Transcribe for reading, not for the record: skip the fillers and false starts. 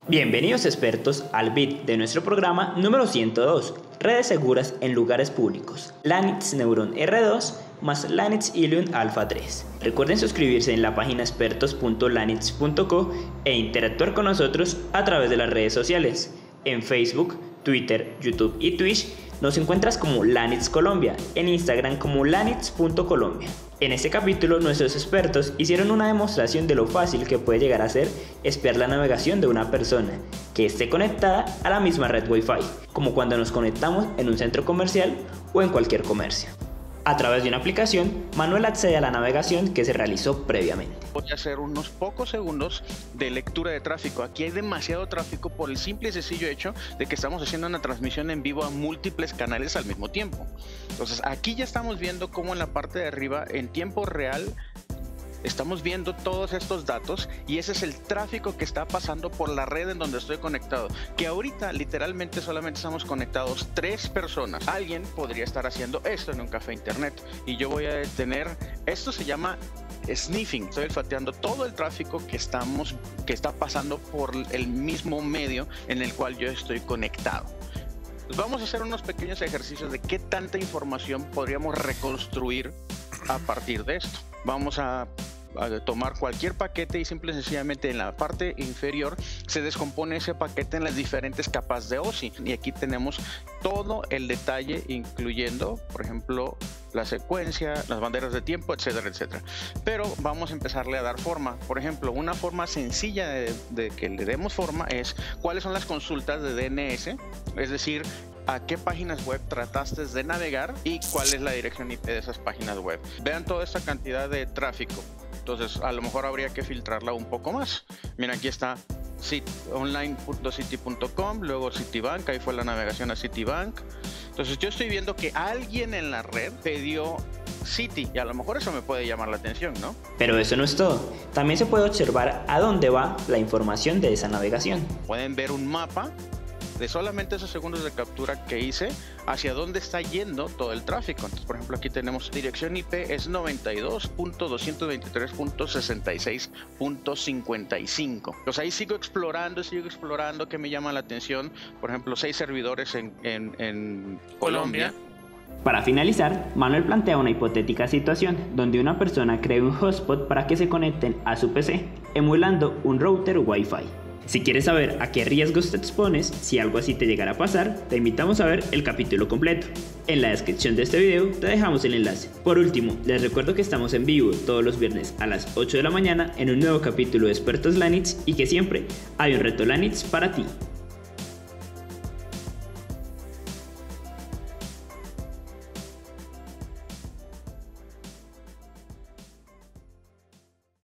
Bienvenidos expertos al bit de nuestro programa número 102, redes seguras en lugares públicos, Lanix Neuron R2 más Lanix Ilium Alpha 3. Recuerden suscribirse en la página expertos.lanix.co e interactuar con nosotros a través de las redes sociales. En Facebook, Twitter, YouTube y Twitch nos encuentras como Lanix Colombia, en Instagram como lanix.colombia. En este capítulo nuestros expertos hicieron una demostración de lo fácil que puede llegar a ser espiar la navegación de una persona que esté conectada a la misma red Wi-Fi, como cuando nos conectamos en un centro comercial o en cualquier comercio. A través de una aplicación, Manuel accede a la navegación que se realizó previamente. Voy a hacer unos pocos segundos de lectura de tráfico. Aquí hay demasiado tráfico por el simple y sencillo hecho de que estamos haciendo una transmisión en vivo a múltiples canales al mismo tiempo. Entonces aquí ya estamos viendo cómo en la parte de arriba, en tiempo real, estamos viendo todos estos datos y ese es el tráfico que está pasando por la red en donde estoy conectado. Que ahorita literalmente solamente estamos conectados 3 personas. Alguien podría estar haciendo esto en un café internet y yo voy a detener. Esto se llama sniffing. Estoy olfateando todo el tráfico que está pasando por el mismo medio en el cual yo estoy conectado. Pues vamos a hacer unos pequeños ejercicios de qué tanta información podríamos reconstruir a partir de esto. Vamos a tomar cualquier paquete y simple y sencillamente en la parte inferior se descompone ese paquete en las diferentes capas de OSI y aquí tenemos todo el detalle incluyendo, por ejemplo, la secuencia, las banderas de tiempo, etcétera, etcétera. Pero vamos a empezarle a dar forma. Por ejemplo, una forma sencilla de que le demos forma es cuáles son las consultas de DNS, es decir, a qué páginas web trataste de navegar y cuál es la dirección IP de esas páginas web. Vean toda esta cantidad de tráfico. Entonces, a lo mejor habría que filtrarla un poco más. Mira, aquí está online.city.com, luego Citibank, ahí fue la navegación a Citibank. Entonces, yo estoy viendo que alguien en la red pidió Citi y a lo mejor eso me puede llamar la atención, ¿no? Pero eso no es todo. También se puede observar a dónde va la información de esa navegación. Pueden ver un mapa de solamente esos segundos de captura que hice hacia dónde está yendo todo el tráfico. Entonces, por ejemplo, aquí tenemos dirección IP es 92.223.66.55. Pues ahí sigo explorando que me llama la atención. Por ejemplo, 6 servidores en Colombia. Para finalizar, Manuel plantea una hipotética situación donde una persona cree un hotspot para que se conecten a su PC, emulando un router Wi-Fi. Si quieres saber a qué riesgos te expones si algo así te llegara a pasar, te invitamos a ver el capítulo completo. En la descripción de este video te dejamos el enlace. Por último, les recuerdo que estamos en vivo todos los viernes a las 8 de la mañana en un nuevo capítulo de Expertos Lanix y que siempre hay un reto Lanix para ti.